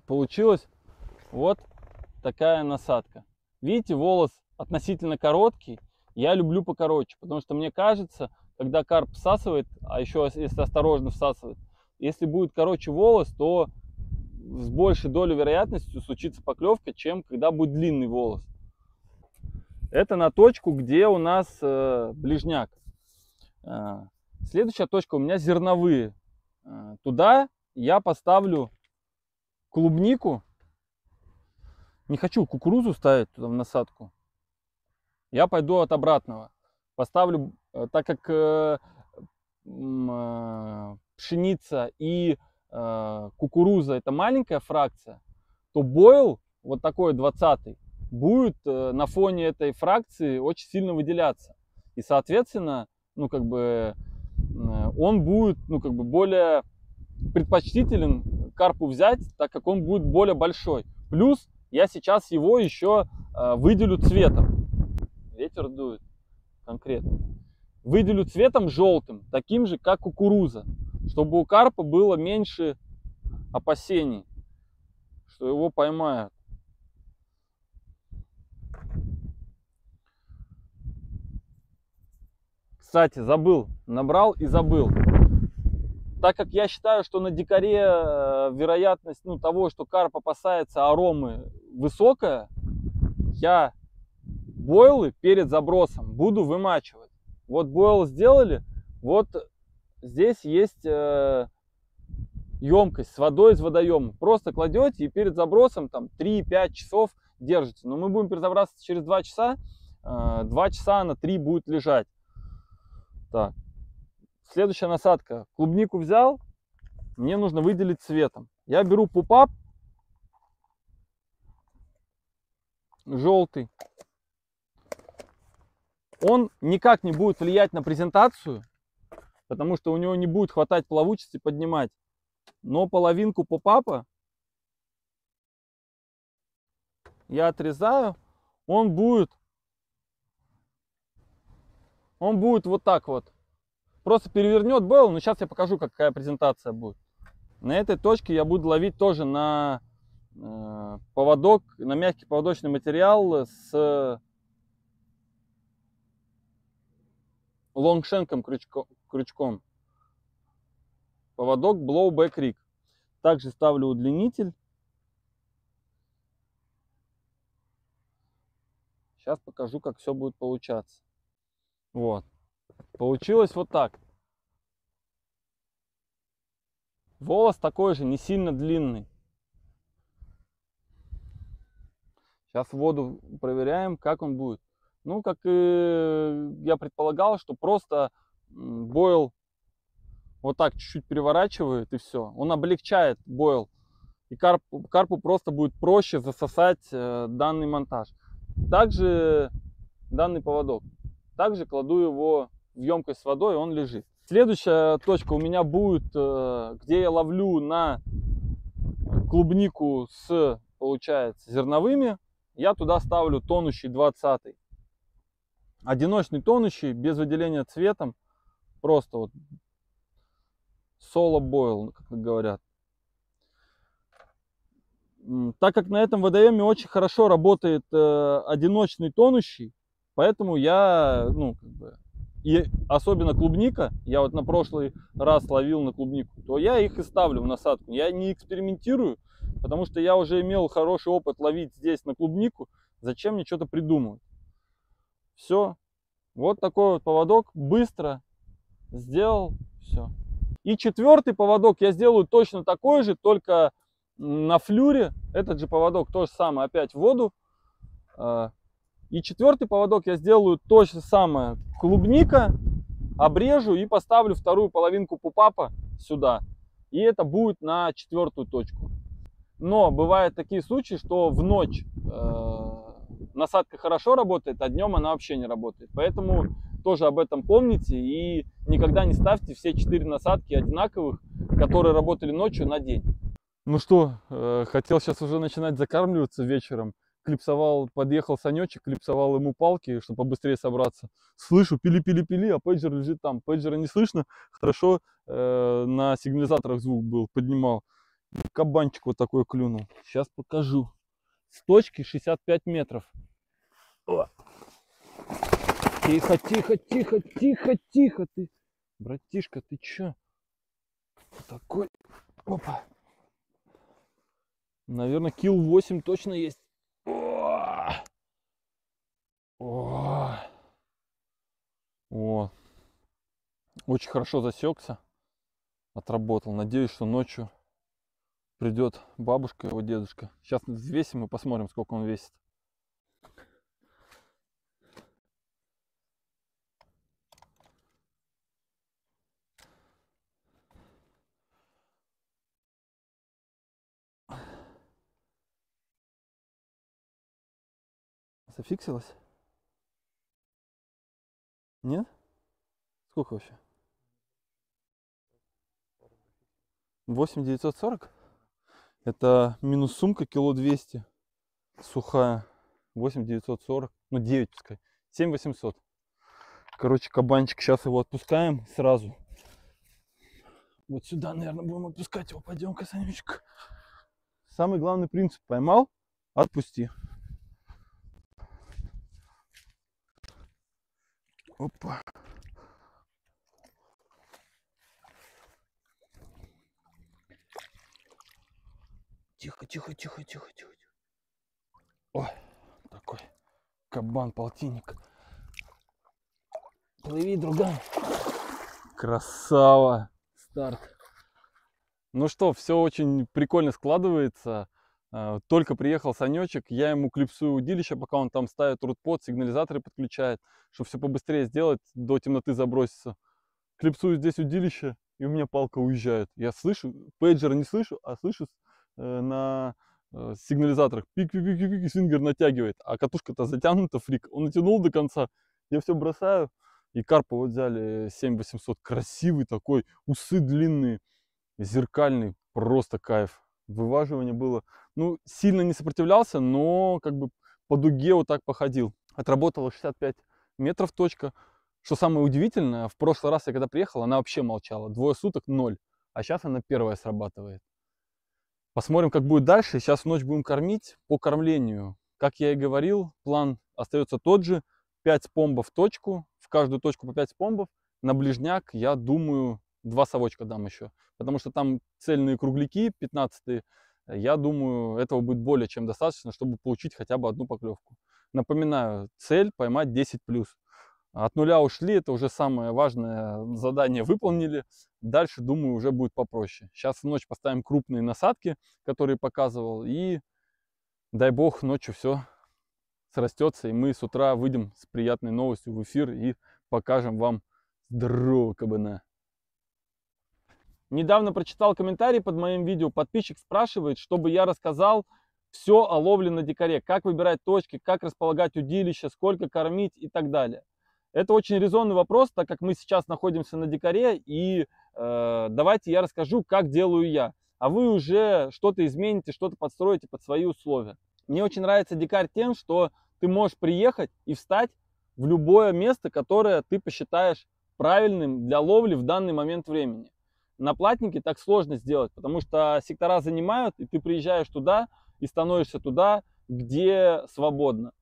получилась вот такая насадка. Видите, волос относительно короткий. Я люблю покороче, потому что мне кажется, когда карп всасывает, а еще если осторожно всасывает, если будет короче волос, то с большей долей вероятностью случится поклевка, чем когда будет длинный волос. Это на точку, где у нас ближняк. Следующая точка у меня зерновые. Туда я поставлю клубнику. Не хочу кукурузу ставить туда в насадку. Я пойду от обратного. Поставлю, так как пшеница и кукуруза это маленькая фракция, то бойл, вот такой 20-й, будет на фоне этой фракции очень сильно выделяться. И, соответственно, ну, как бы, он будет, ну, как бы, более предпочтителен карпу взять, так как он будет более большой. Плюс я сейчас его еще выделю цветом. Ветер дует конкретно. Выделю цветом желтым, таким же, как кукуруза, чтобы у карпа было меньше опасений, что его поймают. Кстати, забыл, набрал и забыл. Так как я считаю, что на дикаре вероятность того, что карп опасается аромы, высокая, я бойлы перед забросом буду вымачивать. Вот бойл сделали, вот здесь есть емкость с водой из водоема. Просто кладете и перед забросом там 3-5 часов держите. Но мы будем перезабрасываться через 2 часа. 2 часа на 3 будет лежать. Так. Следующая насадка. Клубнику взял, мне нужно выделить цветом. Я беру пупап желтый. Он никак не будет влиять на презентацию, потому что у него не будет хватать плавучести поднимать. Но половинку пупапа я отрезаю, он будет вот так вот. Просто перевернет бойл, но сейчас я покажу, какая презентация будет. На этой точке я буду ловить тоже на поводок, на мягкий поводочный материал с лонгшенком крючком. Поводок Blowback Rig. Также ставлю удлинитель. Сейчас покажу, как все будет получаться. Вот. Получилось вот так. Волос такой же, не сильно длинный. Сейчас воду проверяем, как он будет. Ну, как и я предполагал, что просто бойл вот так чуть-чуть переворачивает и все. Он облегчает бойл. И карпу просто будет проще засосать данный монтаж. Также данный поводок. Также кладу его в емкость с водой, он лежит. Следующая точка у меня будет, где я ловлю на клубнику с, получается, зерновыми. Я туда ставлю тонущий 20-й. Одиночный тонущий, без выделения цветом. Просто вот соло бойл, как говорят. Так как на этом водоеме очень хорошо работает одиночный тонущий, поэтому я, и особенно клубника, я вот на прошлый раз ловил на клубнику, то я их и ставлю в насадку. Я не экспериментирую, потому что я уже имел хороший опыт ловить здесь на клубнику. Зачем мне что-то придумывать? Все. Вот такой вот поводок. Быстро сделал. Все. И четвертый поводок я сделаю точно такой же, только на флюре. Этот же поводок то же самое, опять в воду. И четвертый поводок я сделаю то же самое. Клубника, обрежу и поставлю вторую половинку пупапа сюда. И это будет на четвертую точку. Но бывают такие случаи, что в ночь насадка хорошо работает, а днем она вообще не работает. Поэтому тоже об этом помните и никогда не ставьте все 4 насадки одинаковых, которые работали ночью, на день. Ну что, хотел сейчас уже начинать закармливаться вечером. Подъехал Санечек, клипсовал ему палки, чтобы побыстрее собраться. Слышу, пили-пили-пили, а пейджер лежит там. Пейджера не слышно, хорошо на сигнализаторах звук был, поднимал. Кабанчик вот такой клюнул. Сейчас покажу. С точки 65 метров. О. Тихо, тихо, тихо, тихо, тихо ты. Братишка, ты чё? Такой. Опа. Наверное, килл 8 точно есть. О. О. О. Очень хорошо засекся. Отработал. Надеюсь, что ночью придет бабушка, его дедушка. Сейчас взвесим и посмотрим, сколько он весит. Зафиксилось? Нет? Сколько вообще? 8940? Это минус сумка кило 200. Сухая. 8940. Ну 9 пускай. 7800. Короче, кабанчик. Сейчас его отпускаем сразу. Вот сюда, наверное, будем отпускать его. Пойдем-ка, Санечка. Самый главный принцип. Поймал, отпусти. Опа. Тихо, тихо, тихо, тихо, тихо. Ой, такой кабан-полтинник. Плыви, друган. Красава. Старт. Ну что, все очень прикольно складывается. Только приехал Санечек, я ему клипсую удилище, пока он там ставит рудпод, сигнализаторы подключает, чтобы все побыстрее сделать, до темноты заброситься. Клипсую здесь удилище, и у меня палка уезжает. Я слышу, пейджера не слышу, а слышу на сигнализаторах пик-пик-пик-пик, и свингер натягивает. А катушка-то затянута, фрик. Он натянул до конца, я все бросаю. И карпа вот взяли 7800, красивый такой, усы длинные, зеркальный, просто кайф. Вываживание было, ну, сильно не сопротивлялся, но как бы по дуге вот так походил. Отработала 65 метров точка. Что самое удивительное, в прошлый раз я когда приехал, она вообще молчала. Двое суток 0, а сейчас она первая срабатывает. Посмотрим, как будет дальше. Сейчас в ночь будем кормить по кормлению. Как я и говорил, план остается тот же. 5 спомбов в точку, в каждую точку по 5 спомбов. На ближняк, я думаю, 2 совочка дам еще. Потому что там цельные кругляки, 15-е. Я думаю, этого будет более чем достаточно, чтобы получить хотя бы одну поклевку. Напоминаю, цель поймать 10+. От нуля ушли, это уже самое важное задание выполнили. Дальше, думаю, уже будет попроще. Сейчас в ночь поставим крупные насадки, которые показывал. И дай бог, ночью все срастется. И мы с утра выйдем с приятной новостью в эфир и покажем вам здорового кабана. Недавно прочитал комментарий под моим видео. Подписчик спрашивает, чтобы я рассказал все о ловле на дикаре. Как выбирать точки, как располагать удилище, сколько кормить и так далее. Это очень резонный вопрос, так как мы сейчас находимся на дикаре. И давайте я расскажу, как делаю я. А вы уже что-то измените, что-то подстроите под свои условия. Мне очень нравится дикарь тем, что ты можешь приехать и встать в любое место, которое ты посчитаешь правильным для ловли в данный момент времени. На платнике так сложно сделать, потому что сектора занимают, и ты приезжаешь туда и становишься туда, где свободно.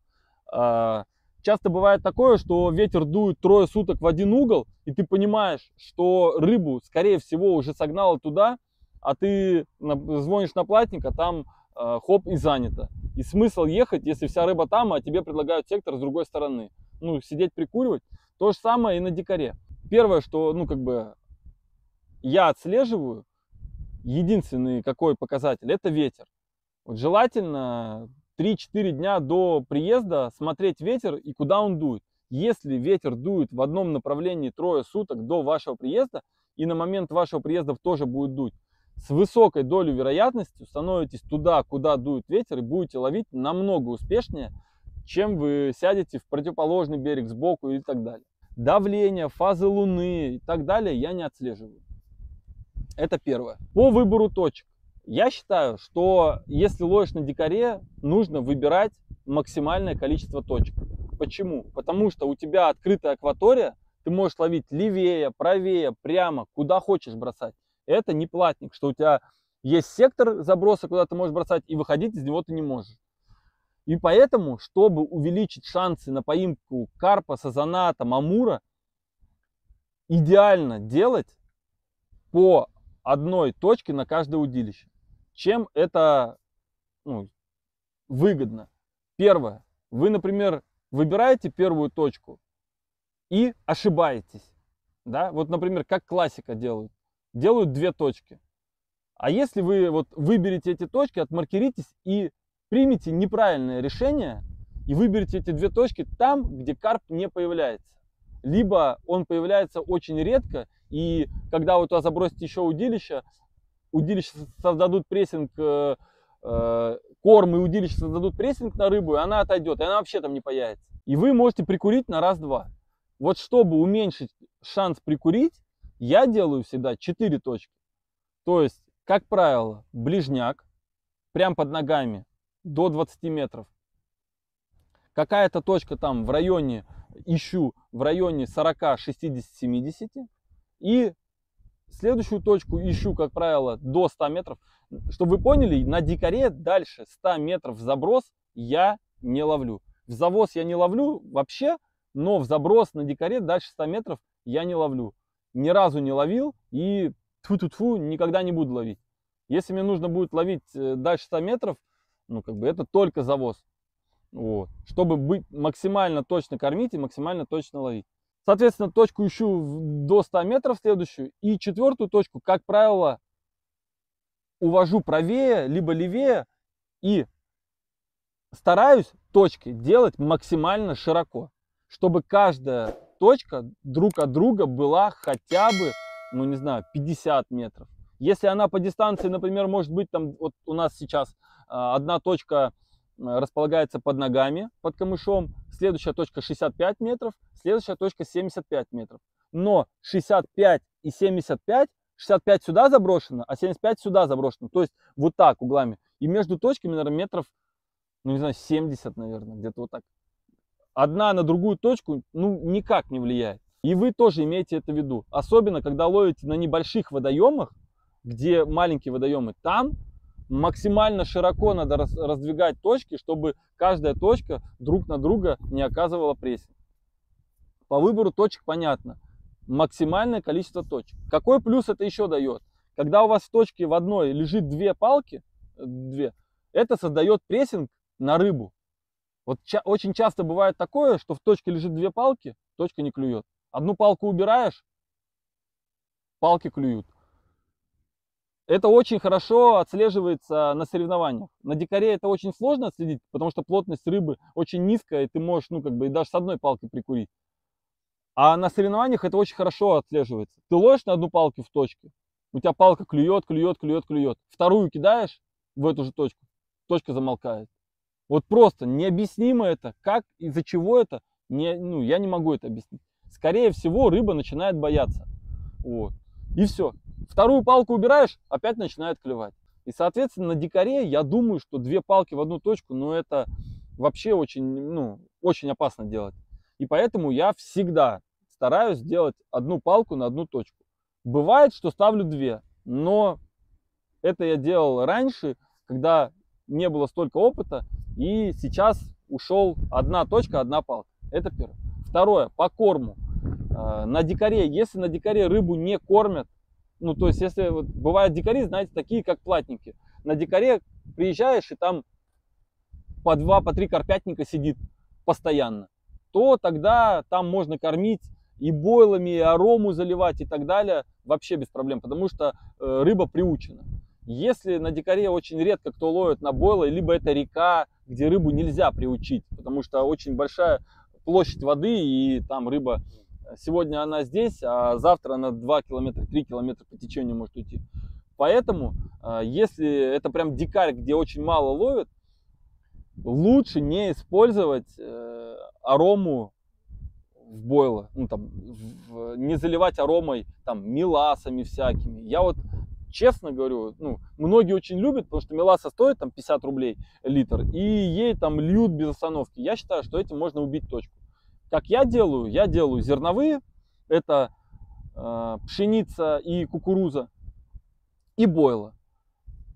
Часто бывает такое, что ветер дует 3 суток в один угол, и ты понимаешь, что рыбу, скорее всего, уже согнало туда, а ты звонишь на платник, а там хоп и занято. И смысл ехать, если вся рыба там, а тебе предлагают сектор с другой стороны. Ну, сидеть прикуривать. То же самое и на дикаре. Первое, что, ну, как бы, я отслеживаю, единственный какой показатель, это ветер. Вот желательно 3-4 дня до приезда смотреть ветер и куда он дует. Если ветер дует в одном направлении 3 суток до вашего приезда, и на момент вашего приезда тоже будет дуть, с высокой долей вероятности становитесь туда, куда дует ветер, и будете ловить намного успешнее, чем вы сядете в противоположный берег сбоку и так далее. Давление, фазы луны и так далее я не отслеживаю. Это первое. По выбору точек. Я считаю, что если ловишь на дикаре, нужно выбирать максимальное количество точек. Почему? Потому что у тебя открытая акватория, ты можешь ловить левее, правее, прямо, куда хочешь бросать. Это не платник, что у тебя есть сектор заброса, куда ты можешь бросать, и выходить из него ты не можешь. И поэтому, чтобы увеличить шансы на поимку карпа, сазана, там, амура, идеально делать по одной точке на каждое удилище. Чем это выгодно? Первое. Вы, например, выбираете первую точку и ошибаетесь. Да? Вот, например, как классика делают. Делают две точки. А если вы вот выберете эти точки, отмаркеритесь и примите неправильное решение, и выберите эти две точки там, где карп не появляется. Либо он появляется очень редко, и когда вы туда забросите еще удилище создадут прессинг, корм и удилище создадут прессинг на рыбу, и она отойдет, и она вообще там не появится. И вы можете прикурить на раз-два. Вот чтобы уменьшить шанс прикурить, я делаю всегда 4 точки. То есть, как правило, ближняк, прям под ногами, до 20 метров. Какая-то точка там в районе, ищу в районе 40, 60, 70. И следующую точку ищу, как правило, до 100 метров. Чтобы вы поняли, на дикаре дальше 100 метров в заброс я не ловлю. В завоз я не ловлю вообще, но в заброс на дикаре дальше 100 метров я не ловлю. Ни разу не ловил и тьфу-тьфу-тьфу, никогда не буду ловить. Если мне нужно будет ловить дальше 100 метров, это только завоз. Вот. Чтобы быть максимально точно кормить и максимально точно ловить. Соответственно, точку ищу до 100 метров следующую. И четвертую точку, как правило, увожу правее, либо левее. И стараюсь точки делать максимально широко. Чтобы каждая точка друг от друга была хотя бы, 50 метров. Если она по дистанции, например, может быть, там вот у нас сейчас одна точка располагается под ногами, под камышом, следующая точка 65 метров, следующая точка 75 метров. Но 65 и 75, 65 сюда заброшено, а 75 сюда заброшено. То есть вот так углами. И между точками, наверное, метров, 70, наверное, где-то вот так. Одна на другую точку, никак не влияет. И вы тоже имеете это в виду. Особенно, когда ловите на небольших водоемах, где маленькие водоемы, там максимально широко надо раздвигать точки, чтобы каждая точка друг на друга не оказывала прессинг. По выбору точек понятно. Максимальное количество точек. Какой плюс это еще дает? Когда у вас в точке в одной лежит две палки, это создает прессинг на рыбу. Вот очень часто бывает такое, что в точке лежит две палки, точка не клюет. Одну палку убираешь, палки клюют. Это очень хорошо отслеживается на соревнованиях. На дикаре это очень сложно отследить, потому что плотность рыбы очень низкая, и ты можешь, и даже с одной палкой прикурить. А на соревнованиях это очень хорошо отслеживается. Ты ловишь на одну палку в точке, у тебя палка клюет. Вторую кидаешь в эту же точку, точка замолкает. Вот просто необъяснимо это, как, из-за чего это, я не могу это объяснить. Скорее всего, рыба начинает бояться. Вот. И все. Вторую палку убираешь, опять начинает клевать. И, соответственно, на дикаре я думаю, что две палки в одну точку, это вообще очень, очень опасно делать. И поэтому я всегда стараюсь делать одну палку на одну точку. Бывает, что ставлю две, но это я делал раньше, когда не было столько опыта, и сейчас ушел одна точка, одна палка. Это первое. Второе, по корму. На дикаре, если на дикаре рыбу не кормят, то есть если бывают дикари, знаете, такие как платники. На дикаре приезжаешь, и там по 2, по 3 карпятника сидит постоянно, то тогда там можно кормить и бойлами, и арому заливать и так далее вообще без проблем, потому что рыба приучена. Если на дикаре очень редко кто ловит на бойлы, либо это река, где рыбу нельзя приучить, потому что очень большая площадь воды, и там рыба, сегодня она здесь, а завтра она 2 километра, 3 километра по течению может уйти. Поэтому, если это прям дикарь, где очень мало ловят, лучше не использовать арому в бойлы, не заливать аромой, меласами всякими. Я вот честно говорю, многие очень любят, потому что меласа стоит 50 рублей литр, и ей льют без остановки. Я считаю, что этим можно убить точку. Как я делаю зерновые, это пшеница и кукуруза, и бойла.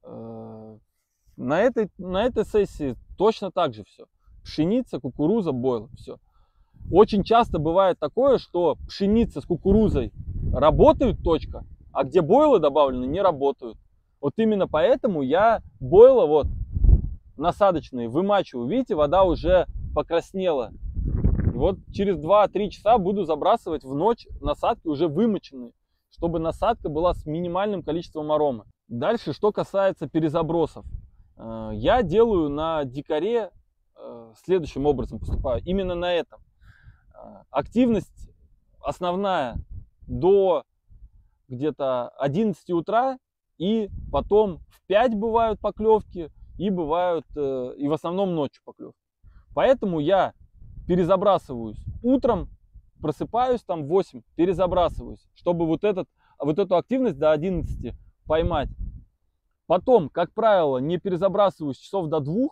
На этой сессии точно так же все. Пшеница, кукуруза, бойл, все. Очень часто бывает такое, что пшеница с кукурузой работают точка, а где бойлы добавлены, не работают. Вот именно поэтому я бойлы вот насадочные вымачиваю. Видите, вода уже покраснела. И вот через 2-3 часа буду забрасывать в ночь насадки уже вымоченные, чтобы насадка была с минимальным количеством аромы. Дальше, что касается перезабросов. Я делаю на дикаре следующим образом поступаю. Именно на этом. Активность основная до где-то 11 утра, и потом в 5 бывают поклевки, и бывают, и в основном ночью поклевки. Поэтому я перезабрасываюсь утром, просыпаюсь там в 8, перезабрасываюсь, чтобы вот эту активность до 11 поймать. Потом, как правило, не перезабрасываюсь часов до 2,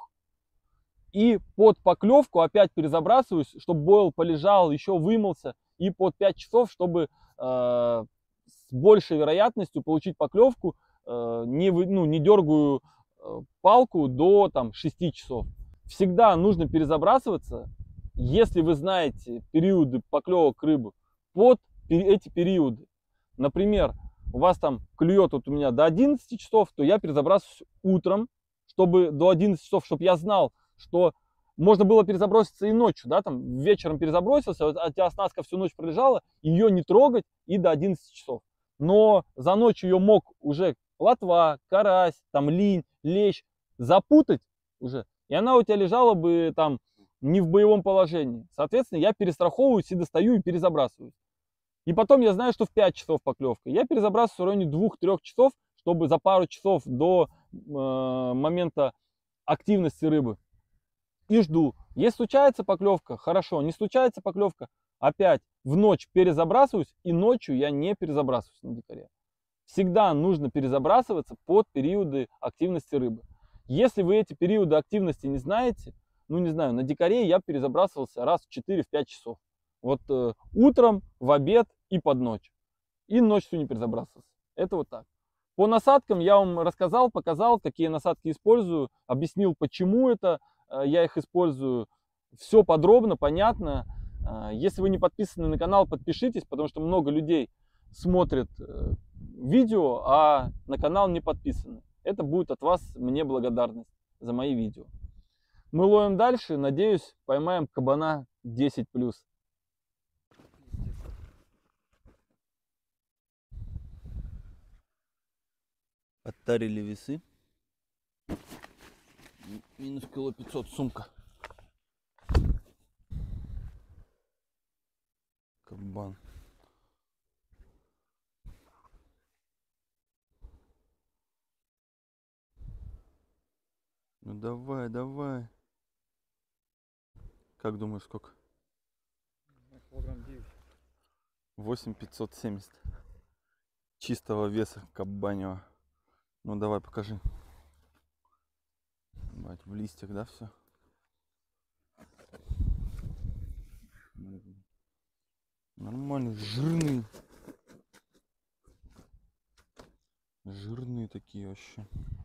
и под поклевку опять перезабрасываюсь, чтобы бойл полежал, еще вымылся, и под 5 часов, чтобы с большей вероятностью получить поклевку, не дергаю палку до там 6 часов. Всегда нужно перезабрасываться, если вы знаете периоды поклевок рыбы, под эти периоды. Например, у вас там клюет вот у меня до 11 часов, то я перезабрасываюсь утром, чтобы до 11 часов, чтобы я знал, что можно было перезаброситься и ночью, да, там вечером перезабросился, а у тебя оснастка всю ночь пролежала, ее не трогать и до 11 часов. Но за ночь ее мог уже плотва, карась, там линь, лещ запутать уже, и она у тебя лежала бы там не в боевом положении. Соответственно, я перестраховываюсь и достаю и перезабрасываюсь. И потом я знаю, что в 5 часов поклевка. Я перезабрасываюсь в районе 2-3 часов, чтобы за пару часов до момента активности рыбы. И жду. Если случается поклевка, хорошо. Не случается поклевка, опять в ночь перезабрасываюсь, и ночью я не перезабрасываюсь на дикаре. Всегда нужно перезабрасываться под периоды активности рыбы. Если вы эти периоды активности не знаете, ну не знаю, на дикаре я перезабрасывался раз в 4-5 часов. Вот утром, в обед и под ночь. И ночью не перезабрасывался. Это вот так. По насадкам я вам рассказал, показал, какие насадки использую, объяснил, почему это я их использую. Все подробно, понятно. Если вы не подписаны на канал, подпишитесь, потому что много людей смотрят видео, а на канал не подписаны. Это будет от вас мне благодарность за мои видео. Мы ловим дальше, надеюсь, поймаем кабана 10+. Оттарили весы. Минус кило 500 сумка. Кабан. Ну давай, давай. Как думаешь, сколько? Килограмм 9. 8570 чистого веса кабанева. Ну давай, покажи. В листьях, да, все? Нормально, жирные. Жирные такие вообще.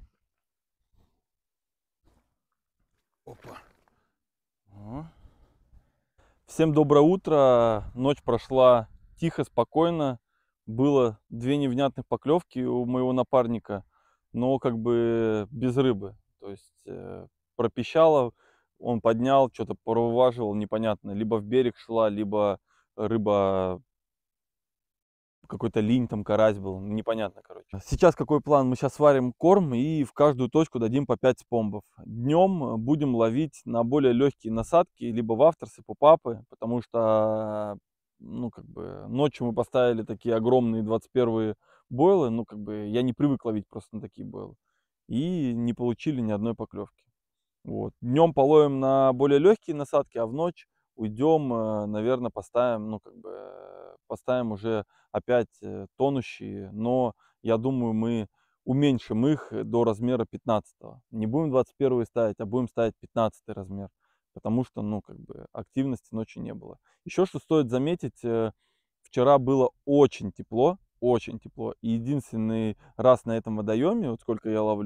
Опа. О. Всем доброе утро. Ночь прошла тихо, спокойно. Было 2 невнятных поклевки у моего напарника, но как бы без рыбы. То есть пропищало, он поднял, что-то проваживал, непонятно. Либо в берег шла, либо рыба, какой-то линь, там карась был, непонятно, короче. Сейчас какой план? Мы сейчас сварим корм и в каждую точку дадим по 5 спомбов. Днем будем ловить на более легкие насадки, либо вафтерсы, попапы, потому что, ну, как бы, ночью мы поставили такие огромные 21-е бойлы, ну, как бы, я не привык ловить просто на такие бойлы. И не получили ни одной поклевки. Вот. Днем половим на более легкие насадки, а в ночь уйдем, наверное, поставим, ну, как бы, поставим уже опять тонущие, но я думаю, мы уменьшим их до размера 15-го. Не будем 21-й ставить, а будем ставить 15-й размер, потому что, ну, как бы, активности ночью не было. Еще что стоит заметить, вчера было очень тепло, и единственный раз на этом водоеме, вот сколько я ловлю,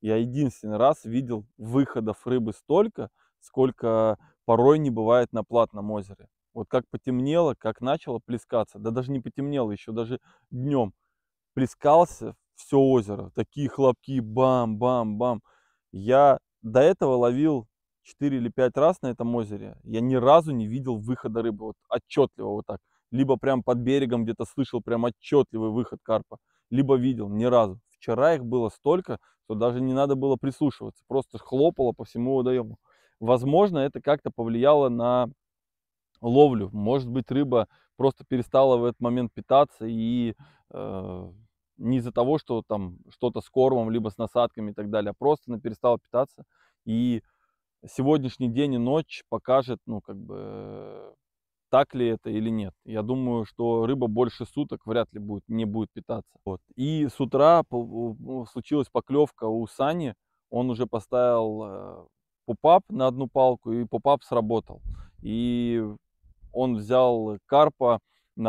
я единственный раз видел выходов рыбы столько, сколько порой не бывает на Платном озере. Вот как потемнело, как начало плескаться, да даже не потемнело, еще даже днем плескался все озеро, такие хлопки, бам-бам-бам. Я до этого ловил 4 или 5 раз на этом озере, я ни разу не видел выхода рыбы, вот отчетливо вот так. Либо прям под берегом где-то слышал прям отчетливый выход карпа, либо видел, ни разу. Вчера их было столько, что даже не надо было прислушиваться, просто хлопало по всему водоему. Возможно, это как-то повлияло на ловлю. Может быть, рыба просто перестала в этот момент питаться и не из-за того, что там что-то с кормом, либо с насадками и так далее, а просто она перестала питаться. И сегодняшний день и ночь покажет, ну, как бы, так ли это или нет. Я думаю, что рыба больше суток вряд ли не будет питаться. Вот. И с утра случилась поклевка у Сани. Он уже поставил попап на одну палку, и попап сработал. И он взял карпа на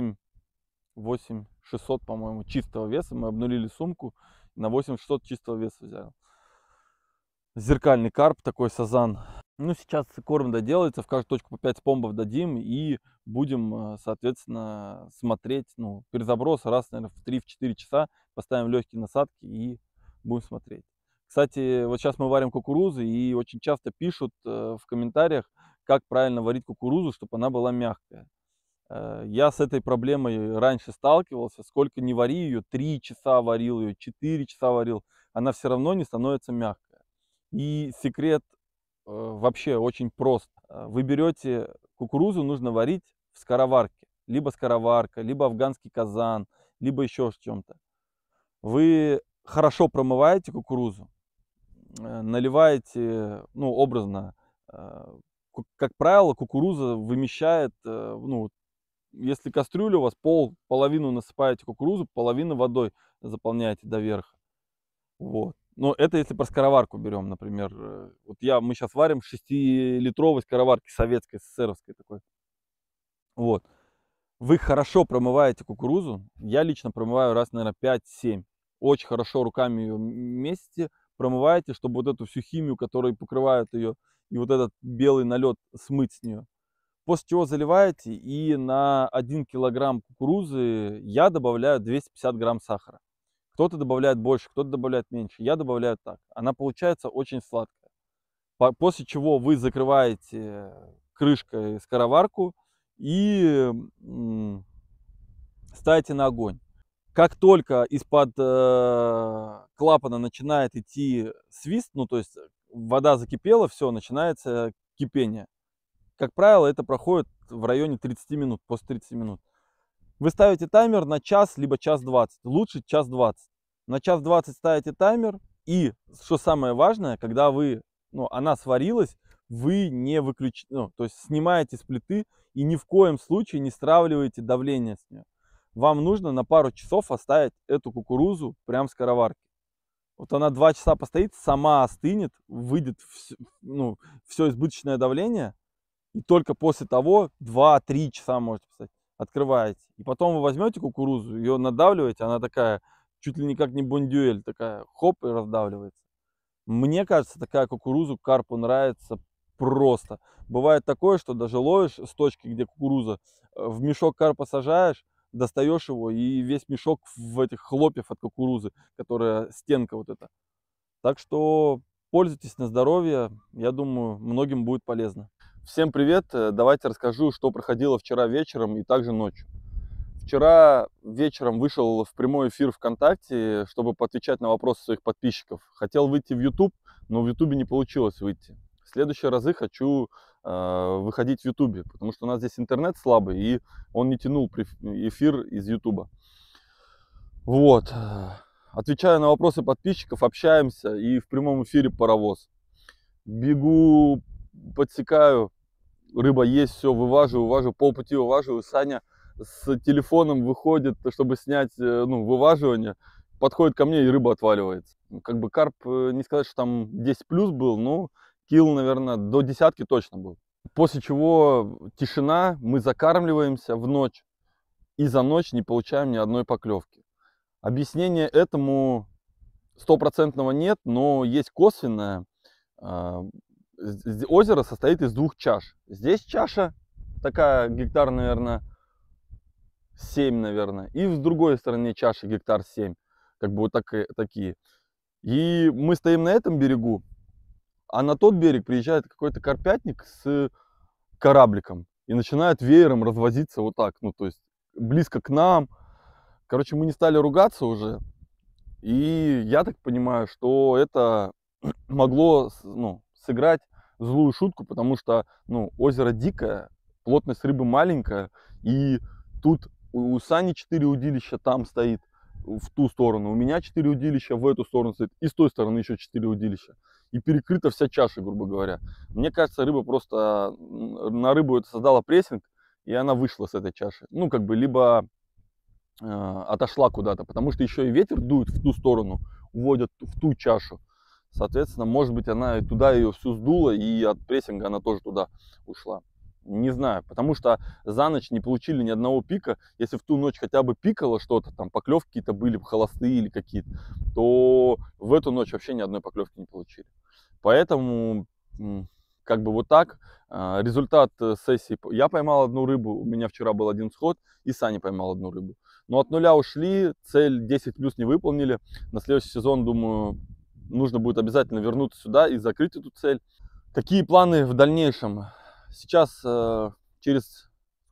8600, по-моему, чистого веса. Мы обнулили сумку, на 8600 чистого веса взял. Зеркальный карп, такой сазан. Ну, сейчас корм доделается, в каждую точку по 5 спомбов дадим и будем, соответственно, смотреть, ну, перезаброс раз, наверное, в 3-4 часа, поставим легкие насадки и будем смотреть. Кстати, вот сейчас мы варим кукурузу, и очень часто пишут в комментариях, как правильно варить кукурузу, чтобы она была мягкая. Я с этой проблемой раньше сталкивался, сколько не вари ее, 3 часа варил ее, 4 часа варил, она все равно не становится мягкая. И секрет вообще очень прост. Вы берете кукурузу, нужно варить в скороварке. Либо скороварка, либо афганский казан, либо еще в чем-то. Вы хорошо промываете кукурузу, наливаете, ну, образно, как правило, кукуруза вымещает, ну, если кастрюля у вас, половину насыпаете кукурузу, половину водой заполняете до верха. Вот. Но это если про скороварку берем, например. Вот мы сейчас варим 6-литровой скороварки советской, СССРовской такой. Вот. Вы хорошо промываете кукурузу. Я лично промываю раз, наверное, 5-7. Очень хорошо руками ее месите, промываете, чтобы вот эту всю химию, которая покрывает ее, и вот этот белый налет смыть с нее. После чего заливаете, и на 1 килограмм кукурузы я добавляю 250 грамм сахара. Кто-то добавляет больше, кто-то добавляет меньше. Я добавляю так. Она получается очень сладкая. После чего вы закрываете крышкой скороварку и ставите на огонь. Как только из-под клапана начинает идти свист, ну то есть вода закипела, все, начинается кипение. Как правило, это проходит в районе 30 минут, после 30 минут. Вы ставите таймер на час, либо час 20. Лучше час 20. На час 20 ставите таймер. И, что самое важное, когда она сварилась, вы не выключаете, то есть снимаете с плиты и ни в коем случае не стравливаете давление с нее. Вам нужно на пару часов оставить эту кукурузу прям в скороварке. Вот она 2 часа постоит, сама остынет, выйдет все избыточное давление. И только после того 2-3 часа можете поставить. Открываете. И потом вы возьмете кукурузу, ее надавливаете, она такая, чуть ли не как не бондюэль, такая, хоп, и раздавливается. Мне кажется, такая кукуруза карпу нравится просто. Бывает такое, что даже ловишь с точки, где кукуруза, в мешок карпа сажаешь, достаешь его, и весь мешок в этих хлопьев от кукурузы, которая стенка вот эта. Так что пользуйтесь на здоровье, я думаю, многим будет полезно. Всем привет! Давайте расскажу, что проходило вчера вечером и также ночью. Вчера вечером вышел в прямой эфир ВКонтакте, чтобы поотвечать на вопросы своих подписчиков. Хотел выйти в YouTube, но в YouTube не получилось выйти. В следующие разы хочу выходить в YouTube, потому что у нас здесь интернет слабый, и он не тянул эфир из YouTube. Вот. Отвечаю на вопросы подписчиков, общаемся, и в прямом эфире паровоз. Бегу, подсекаю, рыба есть, все, вываживаю, полпути вываживаю. Саня с телефоном выходит, чтобы снять вываживание, подходит ко мне, и рыба отваливается. Как бы карп, не сказать, что там 10 плюс был, но килл, наверное, до десятки точно был. После чего тишина, мы закармливаемся в ночь, и за ночь не получаем ни одной поклевки. Объяснение этому стопроцентного нет, но есть косвенное. Озеро состоит из двух чаш. Здесь чаша такая, гектар, наверное, 7, наверное. И с другой стороны чаши гектар 7. Как бы вот такие. И мы стоим на этом берегу, а на тот берег приезжает какой-то карпятник с корабликом и начинает веером развозиться вот так. Ну, то есть близко к нам. Короче, мы не стали ругаться уже. И я так понимаю, что это могло, ну, сыграть злую шутку, потому что, ну, озеро дикое, плотность рыбы маленькая, и тут у Сани 4 удилища там стоит в ту сторону, у меня 4 удилища в эту сторону стоит, и с той стороны еще 4 удилища. И перекрыта вся чаша, грубо говоря. Мне кажется, рыба просто, на рыбу это создала прессинг, и она вышла с этой чаши. Ну, как бы, либо отошла куда-то, потому что еще и ветер дует в ту сторону, уводят в ту чашу. Соответственно, может быть, она и туда ее всю сдула, и от прессинга она тоже туда ушла. Не знаю, потому что за ночь не получили ни одного пика. Если в ту ночь хотя бы пикало что-то, там поклевки какие-то были, холостые или какие-то, то в эту ночь вообще ни одной поклевки не получили. Поэтому, как бы вот так. Результат сессии: я поймал одну рыбу, у меня вчера был один сход, и Саня поймал одну рыбу. Но от нуля ушли, цель 10 плюс не выполнили. На следующий сезон, думаю, нужно будет обязательно вернуться сюда и закрыть эту цель. Какие планы в дальнейшем? Сейчас через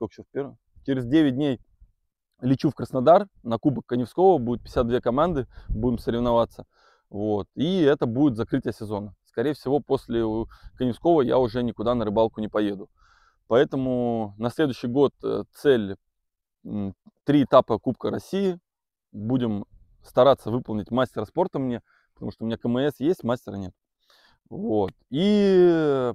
9 дней лечу в Краснодар на Кубок Каневского. Будет 52 команды, будем соревноваться. Вот. И это будет закрытие сезона. Скорее всего, после Каневского я уже никуда на рыбалку не поеду. Поэтому на следующий год цель 3 этапа Кубка России. Будем стараться выполнить мастера спорта мне, потому что у меня КМС есть, мастера нет. Вот. И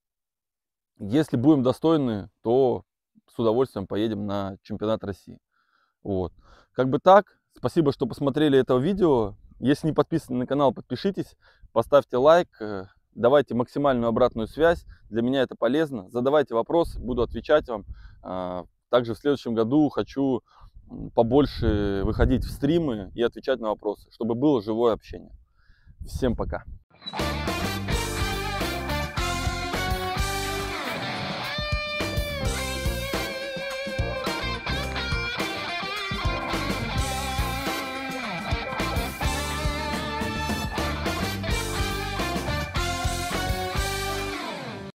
если будем достойны, то с удовольствием поедем на чемпионат России. Вот. Как бы так. Спасибо, что посмотрели это видео. Если не подписаны на канал, подпишитесь, поставьте лайк, давайте максимальную обратную связь. Для меня это полезно. Задавайте вопросы, буду отвечать вам. Также в следующем году хочу побольше выходить в стримы и отвечать на вопросы, чтобы было живое общение. Всем пока.